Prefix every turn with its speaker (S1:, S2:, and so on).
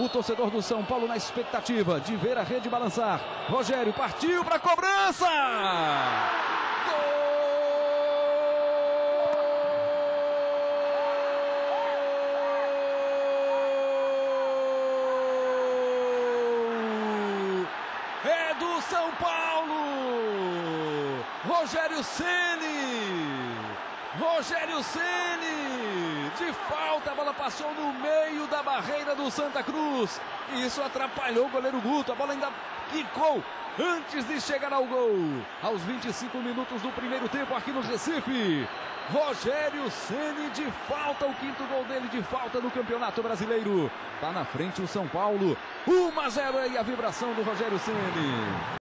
S1: O torcedor do São Paulo na expectativa de ver a rede balançar. Rogério partiu para a cobrança! É do São Paulo! Rogério Ceni! Rogério Ceni! De falta, a bola passou no meio da barreira do Santa Cruz. Isso atrapalhou o goleiro Guto. A bola ainda quicou antes de chegar ao gol. Aos 25 minutos do primeiro tempo aqui no Recife. Rogério Ceni de falta, o quinto gol dele de falta no Campeonato Brasileiro. Tá na frente o São Paulo. 1-0 e a vibração do Rogério Ceni.